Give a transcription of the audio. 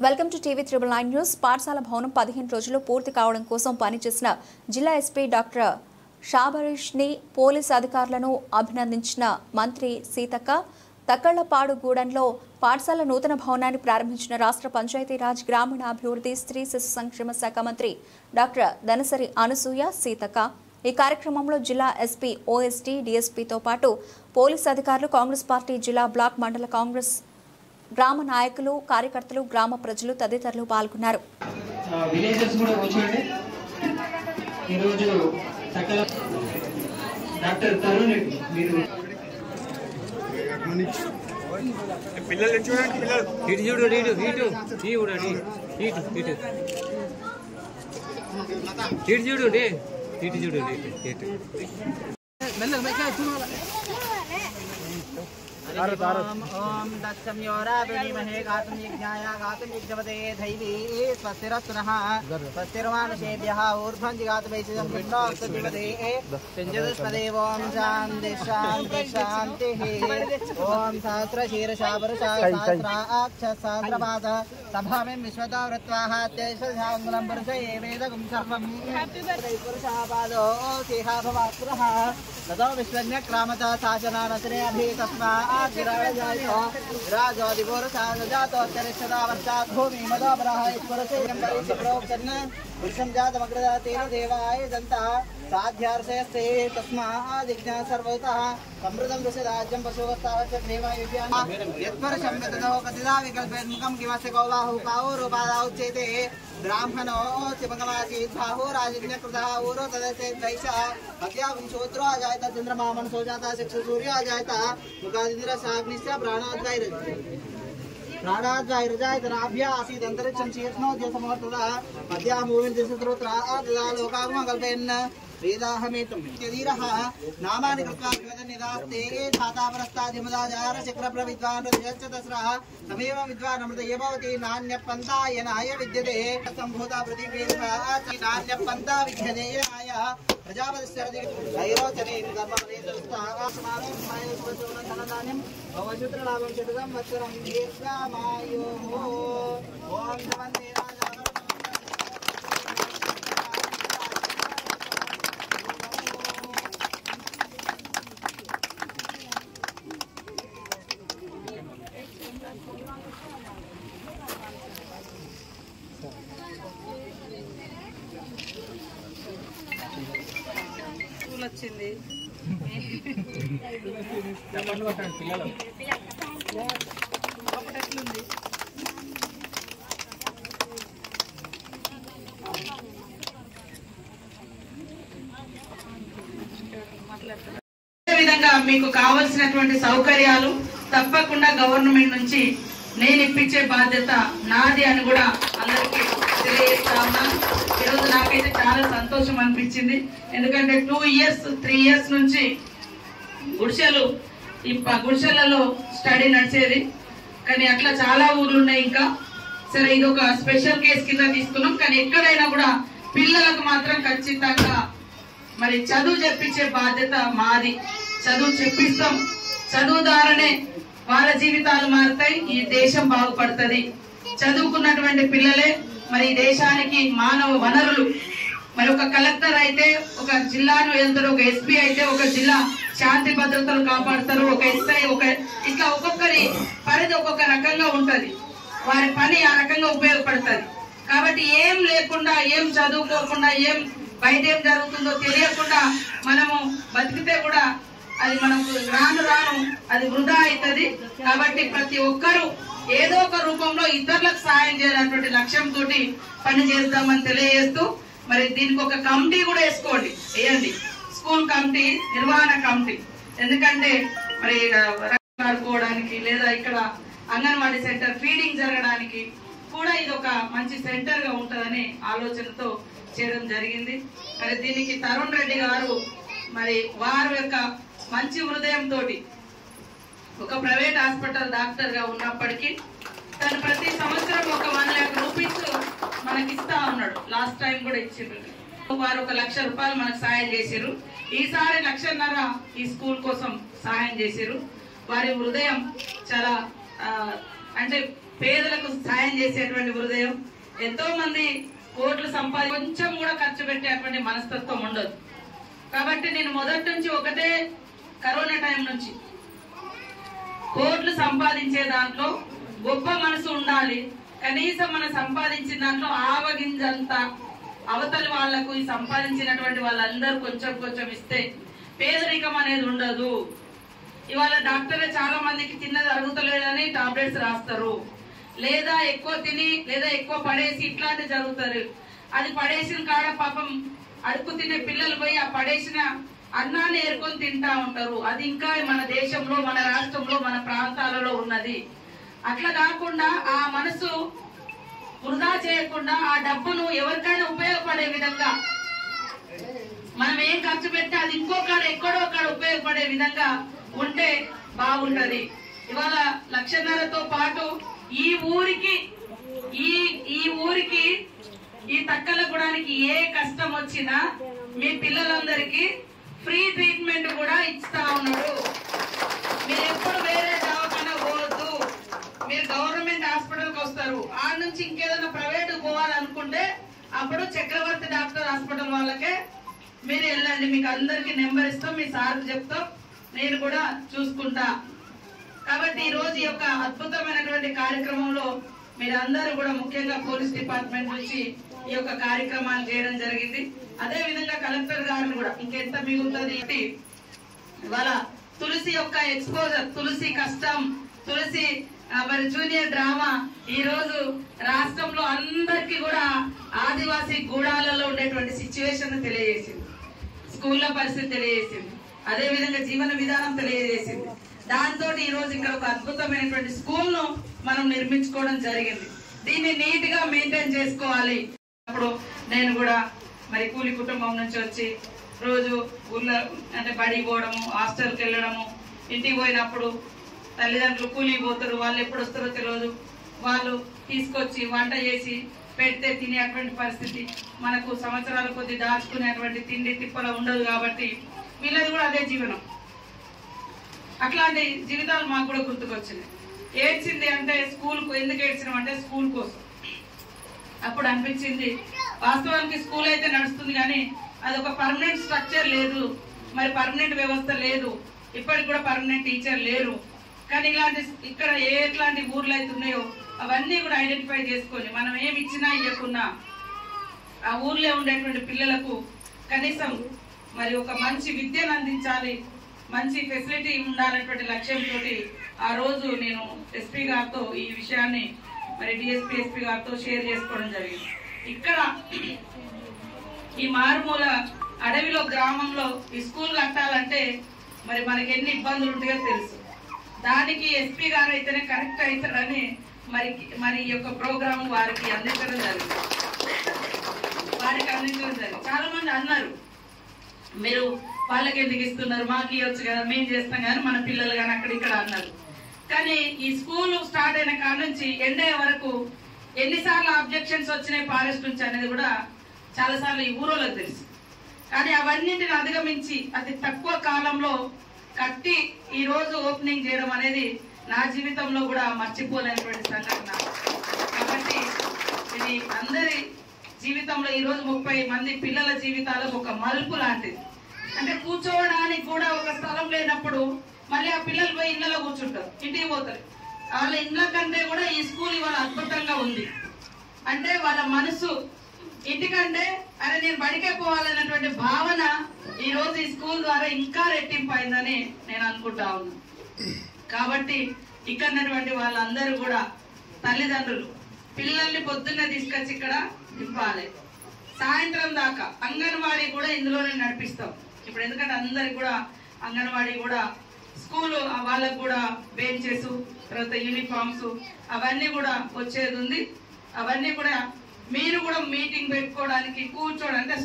Welcome to TV 9 news. పాఠశాల భవనం 15 రోజుల్లో పూర్తి కావడం కోసం పనిచేసిన జిల్లా ఎస్పీ డాక్టర్ షాబరీష్ని పోలీస్ అధికారులను అభినందించిన మంత్రి సీతక్క. తక్కళ్లపాడుగూడెంలో పాఠశాల నూతన భవనాన్ని ప్రారంభించిన రాష్ట్ర పంచాయతీరాజ్ గ్రామీణాభివృద్ధి స్త్రీ శిశు సంక్షేమ శాఖ మంత్రి డాక్టర్ దనసరి అనసూయ సీతక్క. ఈ కార్యక్రమంలో జిల్లా ఎస్పీ, ఓఎస్టీ, డీఎస్పీతో పాటు పోలీస్ అధికారులు, కాంగ్రెస్ పార్టీ జిల్లా, బ్లాక్, మండల కాంగ్రెస్ గ్రామ నాయకులు, కార్యకర్తలు, గ్రామ ప్రజలు తదితరులు పాల్గొన్నారు. ओम दत्सम्योरावृणीमहे गातुं यज्ञाय गातुं यज्ञपते धैवी स्वस्तिरस्तुनः स्वस्तिर्मानुषेभ्यः ऊर्ध्वं जिगातुमैषिदं कृष्णोक्तजिपते चञ्चदुष्पदेव ओम शान्ति शान्ति शान्तिः ओम सहस्रशीर्षापरुषा सहस्राक्षसहस्रपाद सभामिं विश्वतो वृत्वाः तेषाङ्गुलं पुरुष एवेदगुं सर्वं पुरुषापादो सिंहा भवात्पुरः ततो विश्वज्ञक्रामता शासनानसरे अभि तस्मात् भूमि मदापराः पुरुषं जातमग्रजातेन देवाय दन्तः साध्यार्षयस्ते तस्मादिज्ञा सर्वतः समृद्धं दृश्यराज्यं पशुवस्तावश्यदेवायुज्ञानं यत्परशं ततो कतिदा विकल्पेन्मुखं किमस्य कौबाहु काहो रूपादा उच्यते ब्राह्मणो चिमगमासीत् बाहो राजन्यकृतः ऊरो तदस्य द्वैषः हत्यावंशोत्रो अजायत चन्द्रमा मनसो जाता चक्षुसूर्यो अजायत मुखादिन्द्रशाग्निश्च प्राणाद्वायुरजायतनाभ्या आसीत् अन्तरिक्षं शीर्ष्णोद्य समवर्ततः मध्यामूविन् दिशस्रोत्रा तदा लोकागमकल्पेन् वेदाहमेतुं यदीरः नामानि कृत्वा निदास्ते धातापरस्तादिमदाचार चक्रप्रविद्वान् प्रतिशश्च तस्रः तमेव विद्वान् अमृतये भवति नान्यपन्थायनाय विद्यते सम्भूता प्रतिवेदः नान्यपन्था विद्यते नाय प्रजापतिश्चरति नैरोचने धर्मवेदस्तः समारोहमायोस्वसोनधनदानं भवशूत्रलाभं शतदं वत्सरं दीर्घामायोः ओम नमस्ते राजा వచ్చింది విధంగా మీకు కావాల్సినటువంటి సౌకర్యాలు తప్పకుండా గవర్నమెంట్ నుంచి నేను ఇప్పించే బాధ్యత నాది అని కూడా అందరికీ తెలియజేస్తా ఉన్నాను. ఈరోజు నాకైతే చాలా సంతోషం అనిపించింది. ఎందుకంటే 2 years 3 years నుంచి గుడిసెలలో స్టడీ నడిచేది. కానీ అట్లా చాలా ఊర్లు ఉన్నాయి ఇంకా. సరే, ఇది ఒక స్పెషల్ కేసు కింద తీసుకున్నాం. కానీ ఎక్కడైనా కూడా పిల్లలకు మాత్రం ఖచ్చితంగా మరి చదువు చెప్పించే బాధ్యత మాది. చదువు చెప్పిస్తాం. చదువు ద్వారానే వాళ్ళ జీవితాలు మారుతాయి, ఈ దేశం బాగుపడుతుంది. చదువుకున్నటువంటి పిల్లలే మరి దేశానికి మానవ వనరులు. మరి ఒక కలెక్టర్ అయితే ఒక జిల్లాను వెళ్తారు, ఒక ఎస్పీ అయితే ఒక జిల్లా శాంతి భద్రతలు కాపాడతారు, ఒక ఎస్ఐ ఇట్లా ఒక్కొక్కరి పరిధి ఒక్కొక్క రకంగా ఉంటది. వారి పని ఆ రకంగా ఉపయోగపడుతుంది. కాబట్టి ఏం లేకుండా, ఏం చదువుకోకుండా, ఏం బయట ఏం జరుగుతుందో తెలియకుండా మనము బతికితే కూడా అది మనకు రాను రాను అది వృధా అవుతుంది. కాబట్టి ప్రతి ఒక్కరూ ఏదో ఒక రూపంలో ఇతరులకు సహాయం చేయాలన్నటువంటి లక్ష్యంతో పని చేద్దామని తెలియజేస్తూ, మరి దీనికి ఒక కమిటీ కూడా వేయండి, స్కూల్ కమిటీ, నిర్వహణ కమిటీ. ఎందుకంటే మరి ఆడుకోవడానికి లేదా ఇక్కడ అంగన్వాడీ సెంటర్ ఫీడింగ్ జరగడానికి కూడా ఇది ఒక మంచి సెంటర్ గా ఉంటుందనే ఆలోచనతో చేయడం జరిగింది. మరి దీనికి తరుణ్ రెడ్డి గారు మరి వారి యొక్క మంచి హృదయంతో ఒక ప్రైవేట్ హాస్పిటల్ డాక్టర్ గా ఉన్నప్పటికీ తను ప్రతి సంవత్సరం ఒక 1 lakh రూపీస్ మనకి ఇస్తా ఉన్నాడు. లాస్ట్ టైం కూడా ఇచ్చిండ్రు. వారు 1 లక్ష రూపాయలు మనకు సాయం చేసిరు. ఈసారి 1.5 లక్షలు ఈ స్కూల్ కోసం సహాయం చేసిరు. వారి హృదయం చాలా అంటే పేదలకు సాయం చేసేటువంటి హృదయం. ఎంతో మంది కోట్లు కొంచెం కూడా ఖర్చు పెట్టేటువంటి మనస్తత్వం ఉండదు. కాబట్టి నేను మొదటి నుంచి ఒకటే, కరోనా టైం నుంచి కోట్లు సంపాదించే దాంట్లో గొప్ప మనసు ఉండాలి. కనీసం మనం సంపాదించిన దాంట్లో ఆవగింజంత అవతలి వాళ్లకు ఈ సంపాదించినటువంటి వాళ్ళందరూ కొంచెం కొంచెం ఇస్తే పేదరికం అనేది ఉండదు. ఇవాళ డాక్టర్లు చాలా మందికి తిన్నది అరుగుతలేదని టాబ్లెట్స్ రాస్తారు, లేదా ఎక్కువ తిని లేదా ఎక్కువ పడేసి ఇట్లాంటి జరుగుతారు. అది పడేసిన కాడ పాపం అడుగు తినే పిల్లలు పోయి ఆ పడేసిన అన్నాన్ని ఏరుకొని తింటా ఉంటారు. అది ఇంకా మన దేశంలో, మన రాష్ట్రంలో, మన ప్రాంతాలలో ఉన్నది. అట్లా కాకుండా ఆ మనసు వృధా చేయకుండా ఆ డబ్బును ఎవరికైనా ఉపయోగపడే విధంగా మనం ఏం ఖర్చు పెడితే అది ఇంకొకడు ఎక్కడో అక్కడ ఉపయోగపడే విధంగా ఉంటే బాగుంటది. ఇవాళ 1,50,000తో పాటు ఈ ఊరికి ఈ తక్కలగూడానికి ఏ కష్టం వచ్చినా మీ పిల్లలందరికీ ఫ్రీ ట్రీట్మెంట్ కూడా ఇస్తా ఉన్నాడు. మీరు ఎప్పుడు వేరే దవాఖానా పోవద్దు. మీరు గవర్నమెంట్ హాస్పిటల్ కి వస్తారు, ఆ నుంచి ఇంకేదైనా ప్రైవేట్ పోవాలనుకుంటే అప్పుడు చక్రవర్తి డాక్టర్ హాస్పిటల్ వాళ్ళకే మీరు వెళ్ళండి. మీకు అందరికి నెంబర్ ఇస్తాం, మీ సార్ చెప్తాం, నేను కూడా చూసుకుంటా. కాబట్టి ఈ రోజు ఈ యొక్క అద్భుతమైనటువంటి కార్యక్రమంలో మీరందరూ కూడా ముఖ్యంగా పోలీస్ డిపార్ట్మెంట్ నుంచి ఈ యొక్క కార్యక్రమాలు చేయడం జరిగింది. అదే విధంగా కలెక్టర్ గారిని కూడా ఇంకెంత మిగులుతుంది. ఇవాళ తులసి యొక్క ఎక్స్పోజర్, తులసి కష్టం, తులసి మరి జూనియర్ డ్రామా ఈ రోజు రాష్ట్రంలో అందరికీ కూడా ఆదివాసీ గూడాలలో ఉండేటువంటి సిచ్యువేషన్ తెలియజేసింది, స్కూళ్ల పరిస్థితి తెలియజేసింది, అదే విధంగా జీవన విధానం తెలియజేసింది. దాంతో ఈ రోజు ఇక్కడ ఒక అద్భుతమైనటువంటి స్కూల్ ను మనం నిర్మించుకోవడం జరిగింది. దీన్ని నీట్ గా మెయింటైన్ చేసుకోవాలి. అప్పుడు నేను కూడా మరి కూలి కుటుంబం నుంచి వచ్చి రోజు ఊళ్ళో అంటే బడికి పోవడము, హాస్టల్కి వెళ్ళడము, ఇంటికి పోయినప్పుడు తల్లిదండ్రులు కూలికి పోతారు, వాళ్ళు ఎప్పుడు వస్తారో తెలియదు. వాళ్ళు తీసుకొచ్చి వంట చేసి పెడితే తినేటువంటి పరిస్థితి, మనకు సంవత్సరాల కొద్ది దాచుకునేటువంటి తిండి తిప్పల ఉండదు. కాబట్టి వీళ్ళది కూడా అదే జీవనం. అట్లాంటి జీవితాలు మాకు కూడా గుర్తుకొచ్చినాయి. ఏడ్చింది అంటే స్కూల్ ఎందుకు ఏడ్చినాం అంటే స్కూల్ కోసం. అప్పుడు అనిపించింది వాస్తవానికి స్కూల్ అయితే నడుస్తుంది కానీ అది ఒక పర్మనెంట్ స్ట్రక్చర్ లేదు, మరి పర్మనెంట్ వ్యవస్థ లేదు, ఇప్పటికి కూడా పర్మనెంట్ టీచర్ లేరు. కానీ ఇలాంటి ఇక్కడ ఎట్లాంటి ఊర్లు అయితే ఉన్నాయో అవన్నీ కూడా ఐడెంటిఫై చేసుకొని మనం ఏమి ఇచ్చినా ఇవ్వకున్నా ఆ ఊర్లో ఉండేటువంటి పిల్లలకు కనీసం మరి ఒక మంచి విద్యను అందించాలి, మంచి ఫెసిలిటీ ఉండాలనేటువంటి లక్ష్యంతో ఆ రోజు నేను ఎస్పీ గారితో ఈ విషయాన్ని మరి డిఎస్పీ ఎస్పీ గారితో షేర్ చేసుకోవడం జరిగింది. ఇక్కడ ఈ మారుమూల అడవిలో గ్రామంలో ఈ స్కూల్ కట్టాలంటే మరి మనకి ఎన్ని ఇబ్బందులు ఉంటాయో తెలుసు. దానికి ఎస్పీ గారు అయితేనే కరెక్ట్ అవుతారని మరి ఈ యొక్క ప్రోగ్రామ్ వారికి అందించడం జరిగింది. చాలా మంది అన్నారు, మీరు వాళ్ళకి ఎందుకు ఇస్తున్నారు, మాకు ఇవ్వచ్చు కదా, మేము చేస్తాం కానీ మన పిల్లలు కానీ అక్కడ ఇక్కడ అన్నారు. కానీ ఈ స్కూల్ స్టార్ట్ అయిన కాడ నుంచి ఎండే వరకు ఎన్నిసార్లు అబ్జెక్షన్స్ వచ్చినాయి ఫారెస్ట్ నుంచి అనేది కూడా చాలా సార్లు ఈ ఊరోళ్ళకి తెలుసు. కానీ అవన్నింటిని అధిగమించి అతి తక్కువ కాలంలో కట్టి ఈ రోజు ఓపెనింగ్ చేయడం అనేది నా జీవితంలో కూడా మర్చిపోలేనటువంటి సంఘటన. కాబట్టి ఇది అందరి జీవితంలో ఈ రోజు 30 మంది పిల్లల జీవితాలకు ఒక మలుపు లాంటిది. అంటే కూర్చోవడానికి కూడా ఒక స్థలం లేనప్పుడు మళ్ళీ ఆ పిల్లలు పోయి ఇళ్లలో కూర్చుంటారు, ఇంటికి పోతారు. వాళ్ళ ఇళ్ల కంటే కూడా ఈ స్కూల్ ఇవాళ అద్భుతంగా ఉంది. అంటే వాళ్ళ మనసు ఇంటికంటే అరే నేను బడికే పోవాలన్నటువంటి భావన ఈ రోజు ఈ స్కూల్ ద్వారా ఇంకా రెట్టింపు అయిందని నేను అనుకుంటా ఉన్నాను. కాబట్టి ఇక్కడ వాళ్ళందరూ కూడా తల్లిదండ్రులు పిల్లల్ని పొద్దున్నే తీసుకొచ్చి ఇక్కడ నింపాలి, సాయంత్రం దాకా అంగన్వాడీ కూడా ఇందులోనే నడిపిస్తాం. ఇప్పుడు ఎందుకంటే అందరికి కూడా అంగన్వాడీ కూడా స్కూల్ వాళ్ళకు కూడా బెంచెస్, తర్వాత యూనిఫామ్స్ అవన్నీ కూడా వచ్చేది ఉంది. అవన్నీ కూడా మీరు కూడా మీటింగ్ పెట్టుకోవడానికి కూర్చోడానికి